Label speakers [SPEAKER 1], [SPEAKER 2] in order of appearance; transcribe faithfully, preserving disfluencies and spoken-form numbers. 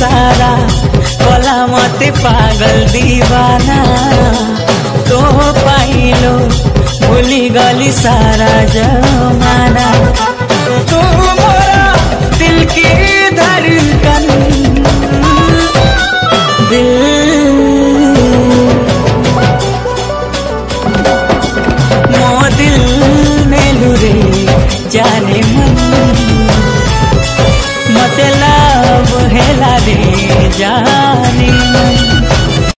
[SPEAKER 1] इशारा बोला मत पागल दीवाना तो पाइलो भूली गली सारा जमाना तू मोरा दिल की धड़कन दिल मो दिल में लुरे जाने मन मतलब हेला रे जाने मन।